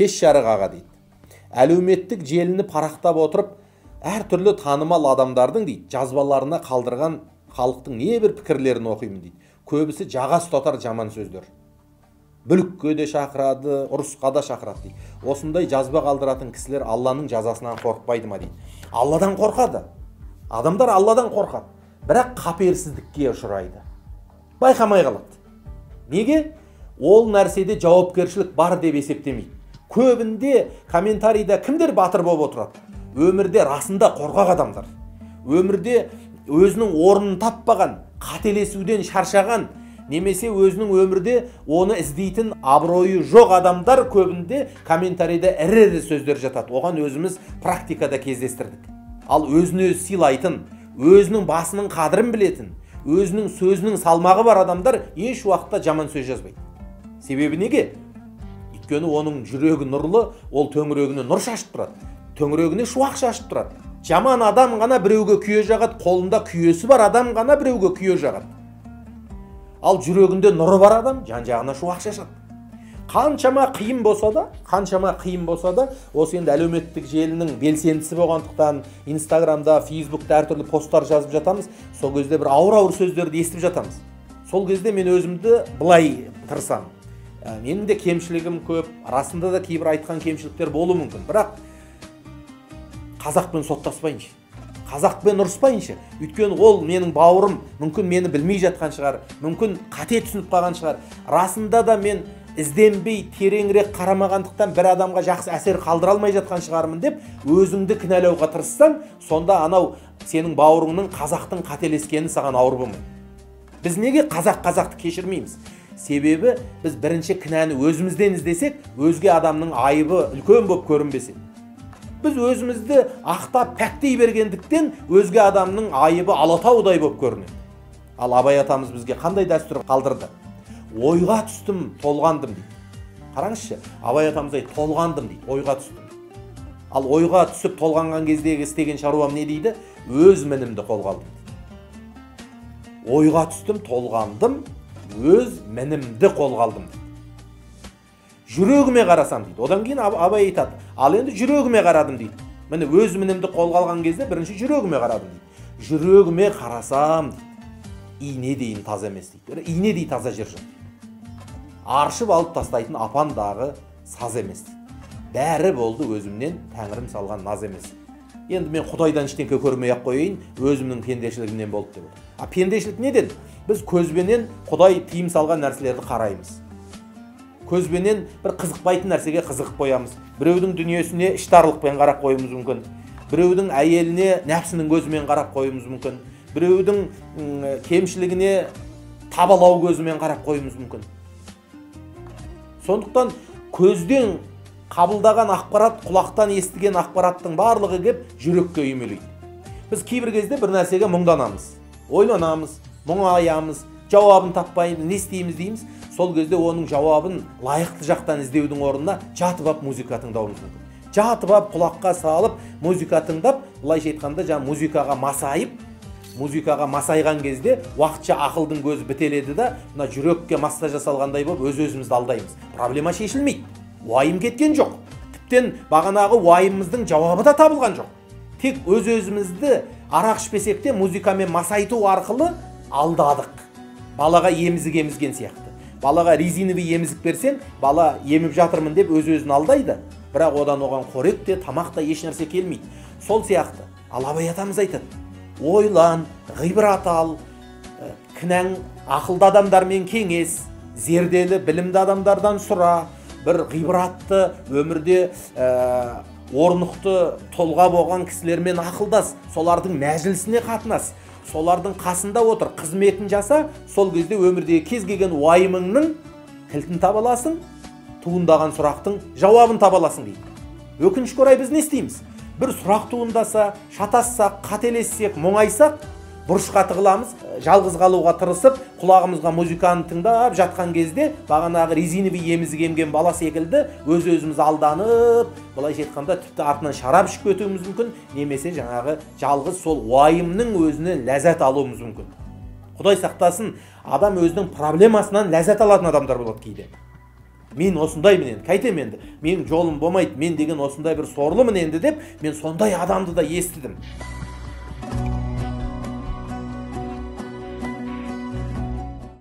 кеш жарық аға дейді. Әлеуметтік желіні парақтап отырып, әртүрлі танымал адамдардың дейді, жазбаларына қалдырған халықтың небір пікірлерін оқимын дейді. Көбісі жаға ұстатар жаман сөздер. Бүлікке де шақырады, ұрысқа да шақырады дейді. Осындай жазба қалдыратын кісілер Алланың жазасынан қорықпайды ма дейді. Алладан қорқады. Адамдар Алладан қорқады. Бірақ қаперсіздікке ұшырайды. Байқамай қалады. Неге? Ол нәрседе жауапкершілік бар деп есептемейді. Көбінде комментарийда кімдер батыр болып отырады? Өмірде расында қорқақ адамдар. Өмірде өзінің орнын таппаған, қателесуден шаршаған, немесе өзінің өмірде оны іздейтін абыройы жоқ адамдар көбінде комментарийда ірі сөздер жатады. Оған өзіміз практикада кездестірдік. Ал өзін өзі сыйлайтын, өзінің басының қадірін білетін, өзінің сөзінің салмағы бар адамдар еш уақытта жаман сөз жазбайды. Себебі неге? Өйткені оның жүрегі нұрлы, ол төңірегіне нұр шашып тұрады. Төңірегіне шуақ шашып тұрады. Жаман адам ғана біреуге күйе жағады, қолында күйесі бар адам ғана біреуге күйе жағады. Ал жүрегінде нұры бар адам жан-жағына шуақ шашады. Қаншама қиын болса да, осы енді әлеуметтік желінің белсендісі болғандықтан, Инстаграмда, Фейсбукта әртүрлі посттар жазып жатамыз. Сол кезде бір ауыр сөздерді естіп жатамыз. Сол кезде мен өзімді былай тырысамын. Менің де кемшілігім көп, арасында да кейбір айтқан кемшіліктер болуы мүмкін. Бірақ қазақпен соттаспайыншы, қазақпен ұрыспайыншы. Өйткені ол менің бауырым, мүмкін мені білмей жатқан шығар, мүмкін қате түсініп қалған шығар. Расында да мен ізденбей, тереңірек қарамағандықтан бір адамға жақсы әсер қалдыра алмай жатқан шығармын деп өзіңді кінәлауға тырыссаң, сонда анау сенің бауырыңның қазақтың қателескені саған ауыр болмайды. Біз неге қазақты кешірмейміз? Себебі біз бірінші кінәні өзімізден іздесек, өзге адамның айыбы үлкен болып көрінбесе. Біз өзімізді ақтап пәктей бергендіктен өзге адамның айыбы алатаудай болып көрінеді. Ал Абай атамыз бізге қандай дәстүр қалдырды? Ойға түстім, толғандым дейді. Қараңызшы, Абай атамыз айтты, толғандым дейді, ойға түстім. Ал ойға түсіп толғанған кездегі істеген шаруам не дейді? Өз мінімді қолға алдым. Ойға түстім, толғандым, өз мінімді қолға алдым дейді. Жүрегіме қарасам дейді. Одан кейін Абай айтады, ал енді жүрегіме қарадым дейді. Міне өз мінімді қолға алған кезде бірінші жүрегіме қарадым дейді. Жүрегіме қарасам дейді. Ине дейін таза емес дейді. Ине дейін таза жер жоқ. Аршып алып тастайтын апандағы саз емес дейді. Бәрі болды өзімнен тәңірім салған наз емес. Енді мен Құдайдан ештеңке көрмей ақ қояйын, өзімнің пендешілігімнен болды деп отыр. Пендешілік неден? Біз көзбенен Құдай тыйым салған нәрселерді қараймыз. Көзбенен бір қызықпайтын нәрсеге қызығып қоямыз. Біреудің дүниесіне іштарлықпен қарап қоюымыз мүмкін. Біреудің әйеліне нәпсінің көзімен қарап қоюымыз мүмкін. Біреудің кемшілігіне табалау көзімен қарап қоюымыз мүмкін. Сондықтан көзден қабылдаған ақпарат, құлақтан естіген ақпараттың барлығы кеп жүрекке үймелейді. Біз кейбір кезде бір нәрсеге мұңданамыз, ойланамыз, мұңаямыз, жауабын таппаймыз, не істейміз дейміз. Сол кезде оның жауабын лайықты жақтан іздеудің орнына жатып алып музыка тыңдауымыз мүмкін. Жатып алып құлаққа салып музыка тыңдап, былайша айтқанда музыкаға масайып, музыкаға масайған кезде уақытша ақылдың көзі бітеледі да, мына жүрекке массаж жасалғандай болып өз-өзімізді алдаймыз. Проблема шешілмейді. Уайым кеткен жоқ. Тіптен бағанағы уайымымыздың жауабы да табылған жоқ. Тек өз-өзімізді арақ ішпесек те музыкамен масайту арқылы алдадық. Балаға емізік емізген сияқты. Балаға резиновый емізік берсең, бала еміп жатырмын деп өз-өзін алдайды. Бірақ одан оған қорек те, тамақ та еш нәрсе келмейді. Сол сияқты. Ал Абай атамыз айтады: ойлан, ғибрат ал, кінәң ақылды адамдармен кеңес, зерделі, білімді адамдардан сұра, бір ғибратты өмірде орнықты толға болған кісілермен ақылдас, солардың мәжілісіне қатынас, солардың қасында отыр, қызметін жаса, сол кезде өмірдегі кез келген уайымыңның кілтін таба аласың, туындаған сұрақтың жауабын таба аласың дейді. Өкінішке орай біз не істейміз? Бір сұрақ туындаса, шатассақ, қателессек, мұңайсақ, бұрышқа тығыламыз, жалғыз қалуға тырысып, құлағымызға музыканы тыңдап жатқан кезде, бағанағы резиновый емізік емген бала секілді өз-өзіміз алданып, былайша айтқанда тіпті артынан шарап ішіп кетуіміз мүмкін, немесе жаңағы жалғыз сол уайымның өзінен ләззат алуымыз мүмкін. Құдай сақтасын, адам өзінің проблемасынан ләззат алатын адамдар болады кейде. мен осындаймын енді қайтем енді менің жолым болмайды, мен деген осындай бір сорлымын енді деп мен сондай адамды да естідім.